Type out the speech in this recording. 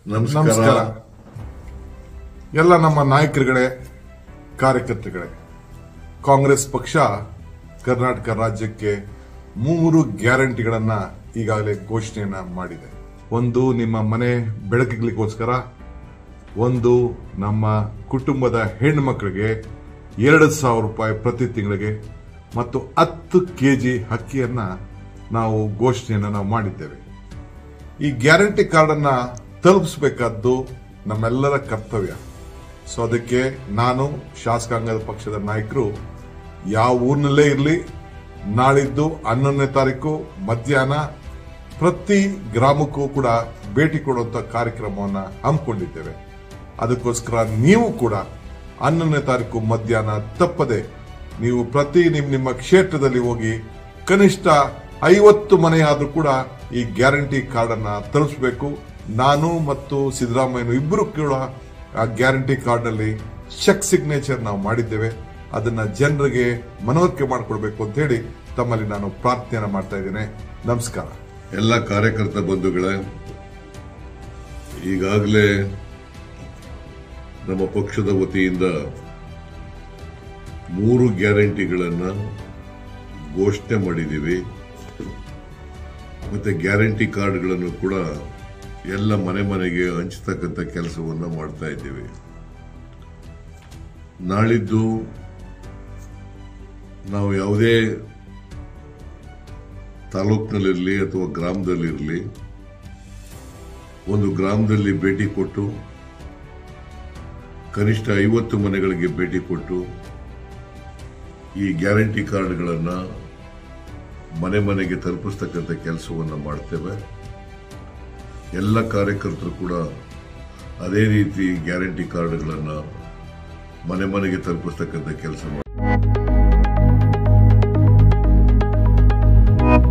ನಮಸ್ಕಾರ ಎಲ್ಲ ನಮ್ಮ ನಾಯಕರುಗಳೇ, ಕಾರ್ಯಕರ್ತರುಗಳೇ. ಕಾಂಗ್ರೆಸ್ ಪಕ್ಷ ಕರ್ನಾಟಕ ರಾಜ್ಯಕ್ಕೆ 3 ಗ್ಯಾರಂಟಿಗಳನ್ನ ಈಗಾಗಲೇ ಘೋಷಣೆಯನ್ನ ಮಾಡಿದೆ. ಒಂದು ನಿಮ್ಮ ಮನೆ ಬೆಳಕಿಗಳಿಗೋಸ್ಕರ, ಒಂದು ನಮ್ಮ ಕುಟುಂಬದ ಹೆಣ್ಣು ಮಕ್ಕಳಿಗೆ 2,000 ರೂಪಾಯಿ ಪ್ರತಿ ತಿಂಗಳಿಗೆ ಮತ್ತು 10 ಕೆಜಿ ಅಕ್ಕಿಯನ್ನ ನಾವು ಘೋಷಣೆಯನ್ನ ಮಾಡಿದ್ದೇವೆ. ಈ ಗ್ಯಾರಂಟಿ ಕಾರ್ಡ್ ಅನ್ನ ತಲುಪಿಸಬೇಕಾದ್ದು ನಮ್ಮೆಲ್ಲರ ಕರ್ತವ್ಯ. ಸೊ ಅದಕ್ಕೆ ನಾನು, ಶಾಸಕಾಂಗದ ಪಕ್ಷದ ನಾಯಕರು ಯಾವ ಊರಿನಲ್ಲೇ ಇರಲಿ, ನಾಳಿದ್ದು 11ನೇ ತಾರೀಕು ಮಧ್ಯಾಹ್ನ ಪ್ರತಿ ಗ್ರಾಮಕ್ಕೂ ಕೂಡ ಭೇಟಿ ಕೊಡುವಂತ ಕಾರ್ಯಕ್ರಮವನ್ನು ಹಮ್ಮಿಕೊಂಡಿದ್ದೇವೆ. ಅದಕ್ಕೋಸ್ಕರ ನೀವು ಕೂಡ 11ನೇ ತಾರೀಕು ಮಧ್ಯಾಹ್ನ ತಪ್ಪದೆ ನೀವು ಪ್ರತಿ ನಿಮ್ಮ ಕ್ಷೇತ್ರದಲ್ಲಿ ಹೋಗಿ ಕನಿಷ್ಠ 50 ಮನೆಯಾದ್ರೂ ಕೂಡ ಈ ಗ್ಯಾರಂಟಿ ಕಾರ್ಡ್ ಅನ್ನ ತಲುಪಿಸಬೇಕು. ನಾನು ಮತ್ತು ಸಿದ್ದರಾಮಯ್ಯ ಇಬ್ಬರು ಕೂಡ ಆ ಗ್ಯಾರಂಟಿ ಕಾರ್ಡ್ ಅಲ್ಲಿ ಚೆಕ್ ಸಿಗ್ನೇಚರ್ ನಾವು ಮಾಡಿದ್ದೇವೆ. ಅದನ್ನ ಜನರಿಗೆ ಮನವರಿಕೆ ಮಾಡಿಕೊಡ್ಬೇಕು ಅಂತ ಹೇಳಿ ತಮ್ಮಲ್ಲಿ ನಾನು ಪ್ರಾರ್ಥನೆ ಮಾಡ್ತಾ ಇದ್ದೇನೆ. ನಮಸ್ಕಾರ. ಎಲ್ಲ ಕಾರ್ಯಕರ್ತ ಬಂಧುಗಳೇ, ಈಗಾಗಲೇ ನಮ್ಮ ಪಕ್ಷದ ವತಿಯಿಂದ 3 ಗ್ಯಾರಂಟಿಗಳನ್ನು ಘೋಷಣೆ ಮಾಡಿದ್ದೀವಿ. ಮತ್ತೆ ಗ್ಯಾರಂಟಿ ಕಾರ್ಡ್ಗಳನ್ನು ಕೂಡ ಎಲ್ಲ ಮನೆ ಮನೆಗೆ ಹಂಚತಕ್ಕಂಥ ಕೆಲಸವನ್ನು ಮಾಡ್ತಾ ಇದ್ದೀವಿ. ನಾಳಿದ್ದು ನಾವು ಯಾವುದೇ ತಾಲೂಕಿನಲ್ಲಿರಲಿ ಅಥವಾ ಗ್ರಾಮದಲ್ಲಿರಲಿ, ಒಂದು ಗ್ರಾಮದಲ್ಲಿ ಭೇಟಿ ಕೊಟ್ಟು ಕನಿಷ್ಠ 50 ಮನೆಗಳಿಗೆ ಭೇಟಿ ಕೊಟ್ಟು ಈ ಗ್ಯಾರಂಟಿ ಕಾರ್ಡ್ಗಳನ್ನು ಮನೆ ಮನೆಗೆ ತಲುಪಿಸ್ತಕ್ಕಂಥ ಕೆಲಸವನ್ನು ಮಾಡ್ತೇವೆ. ಎಲ್ಲ ಕಾರ್ಯಕರ್ತರು ಕೂಡ ಅದೇ ರೀತಿ ಗ್ಯಾರಂಟಿ ಕಾರ್ಡ್ಗಳನ್ನು ಮನೆ ಮನೆಗೆ ತಲುಪಿಸ್ತಕ್ಕಂಥ ಕೆಲಸ